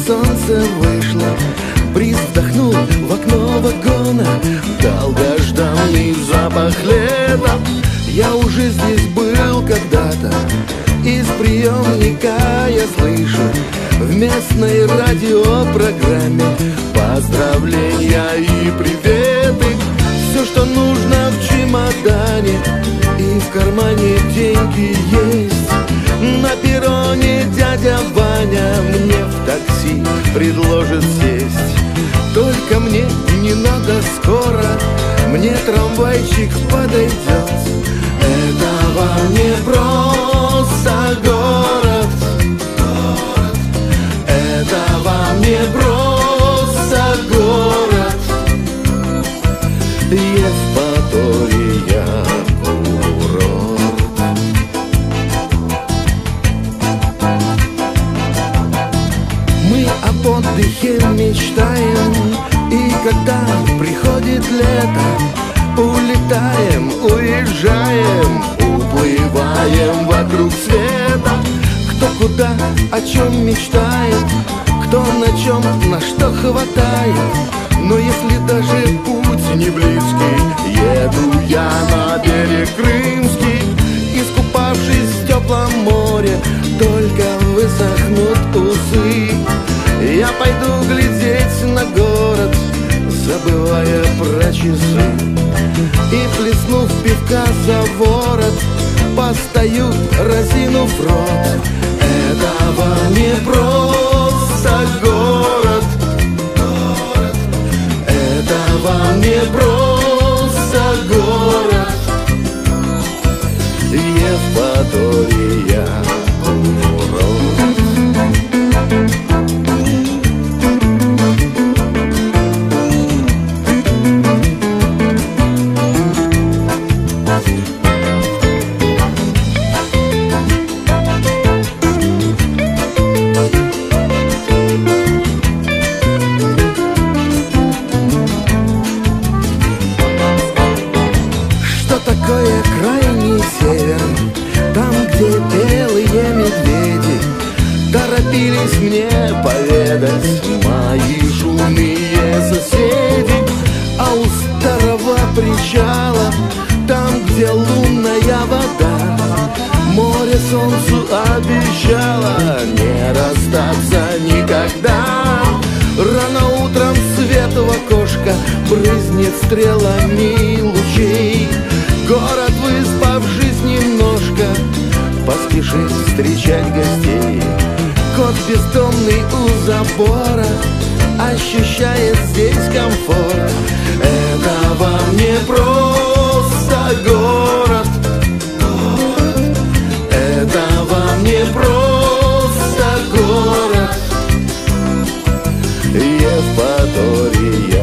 солнце вышло, бриз вдохнул в окно вагона, долгожданный запах лета. Я уже здесь был когда-то, из приемника я слышу в местной радиопрограмме поздравления и приветы. Все, что нужно в чемодане, и в кармане деньги есть. На перроне дядя Ваня мне в такси предложит сесть. Только мне не надо скоро, мне трамвайчик подойдет. Это вам не просто город, это вам не просто город. Евпатория курорт. Мы об отдыхе мечтаем, и когда приходит лето, улетаем, уезжаем, уплываем вокруг света. Кто куда, о чем мечтает, кто на чем, на что хватает. Но если даже путь не близкий, еду я на берег Крымский. Искупавшись в теплом море, только высохнут усы, я пойду глядеть на город, забывая про часы. И плеснув пивка за ворот, постою, разинув рот. Это вам не просто город, это вам не просто город. Евпатория курорт. Такое крайний север, там, где белые медведи торопились мне поведать мои шумные соседи. А у старого причала, там, где лунная вода, море солнцу обещало не расстаться никогда. Рано утром свет в окошко брызнет стрелами лучей. Город, выспавшись немножко, поспешит встречать гостей. Кот бездомный у забора ощущает здесь комфорт. Это вам не просто город, это вам не просто город. Евпатория